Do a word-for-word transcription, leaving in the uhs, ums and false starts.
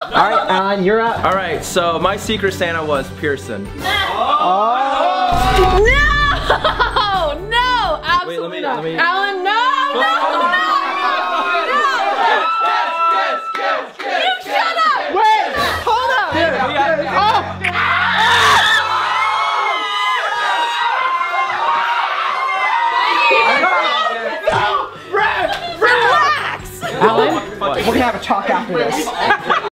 Alright, Alan, you're up. Alright, so my Secret Santa was Pierson. Oh. No! No! Absolutely Wait, let me, not. let me... Alan, no! No! No! No! Yes, yes, yes, yes, You shut up! Wait! Hold up! Relax! Alan, we're gonna have a talk after this.